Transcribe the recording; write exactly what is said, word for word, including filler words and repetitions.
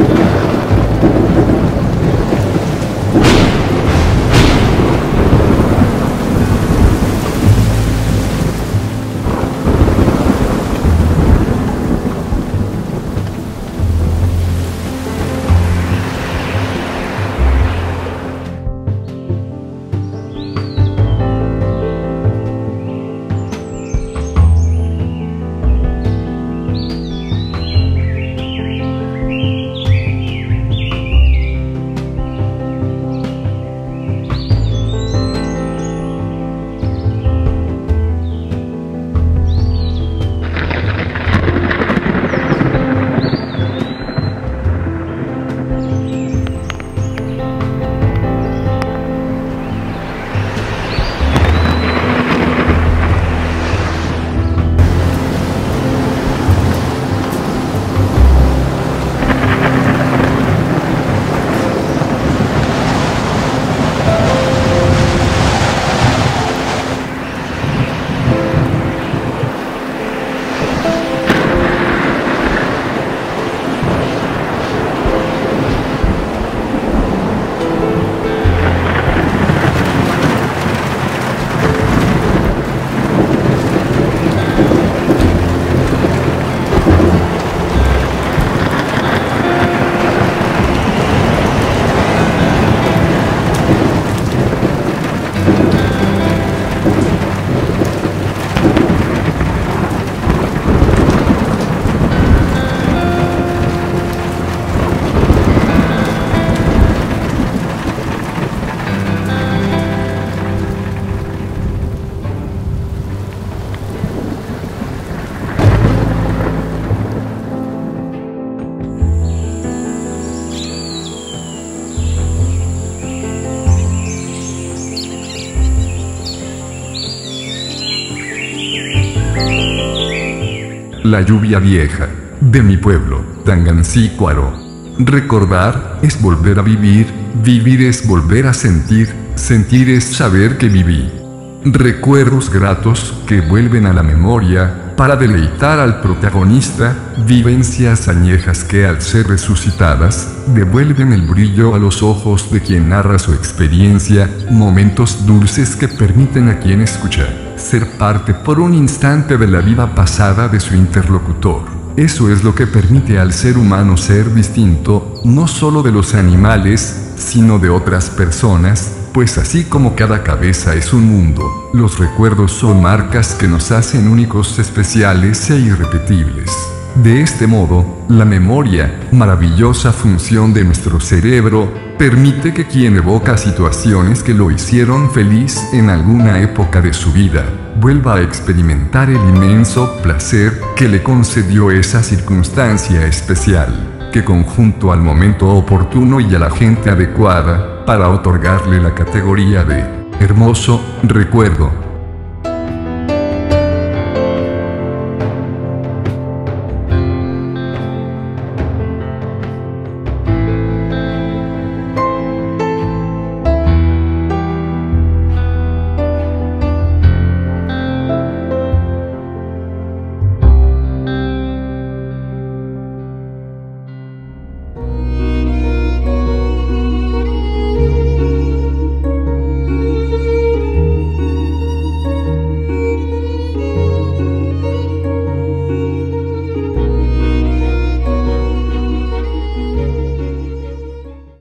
La lluvia vieja, de mi pueblo, Tangancícuaro. Recordar, es volver a vivir, vivir es volver a sentir, sentir es saber que viví. Recuerdos gratos, que vuelven a la memoria, para deleitar al protagonista, vivencias añejas que al ser resucitadas, devuelven el brillo a los ojos de quien narra su experiencia, momentos dulces que permiten a quien escucha, ser parte por un instante de la vida pasada de su interlocutor. Eso es lo que permite al ser humano ser distinto, no solo de los animales, sino de otras personas, pues así como cada cabeza es un mundo, los recuerdos son marcas que nos hacen únicos, especiales e irrepetibles. De este modo, la memoria, maravillosa función de nuestro cerebro, permite que quien evoca situaciones que lo hicieron feliz en alguna época de su vida, vuelva a experimentar el inmenso placer que le concedió esa circunstancia especial, que conjunto al momento oportuno y a la gente adecuada, para otorgarle la categoría de hermoso recuerdo.